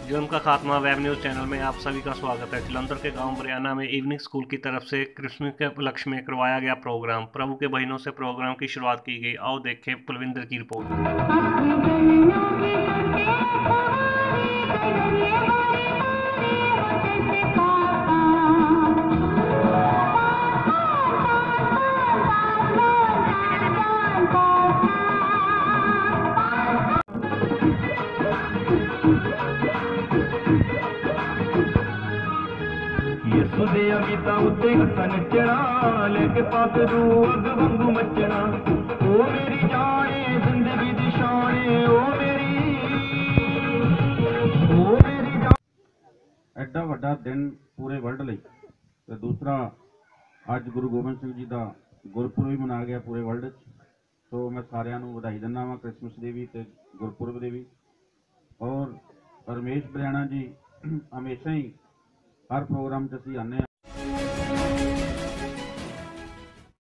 जुर्म का खात्मा वेब न्यूज़ चैनल में आप सभी का स्वागत है। जलंधर के गांव बरियाना में इवनिंग स्कूल की तरफ से क्रिसमस के उपलक्ष्य में करवाया गया प्रोग्राम। प्रभु के बहनों से प्रोग्राम की शुरुआत की गई। आओ देखें कुलविंदर की रिपोर्ट। यीशुदेया गीता उत्ते हसा नचना लेके पातरू अग वांगू मचना। ओ मेरी जाने जिंदगी दी शाने ओ मेरी जान। एडा वड्डा दिन पूरे वर्ल्ड ਲਈ ਤੇ दूसरा ਅੱਜ गुरु गोबिंद सिंह जी ਦਾ ਗੁਰਪੁਰਬ ਵੀ ਮਨਾਇਆ ਗਿਆ पूरे वर्ल्ड 'ਚ। ਸੋ मैं ਸਾਰਿਆਂ ਨੂੰ ਵਧਾਈ ਦਿੰਦਾ ਵਾਂ क्रिसमस ਦੀ ਵੀ ਤੇ ਗੁਰਪੁਰਬ ਦੀ ਵੀ। और रमेश बरियाना जी हमेशा ही हर प्रोग्राम 'ਚ ਅਸੀਂ आने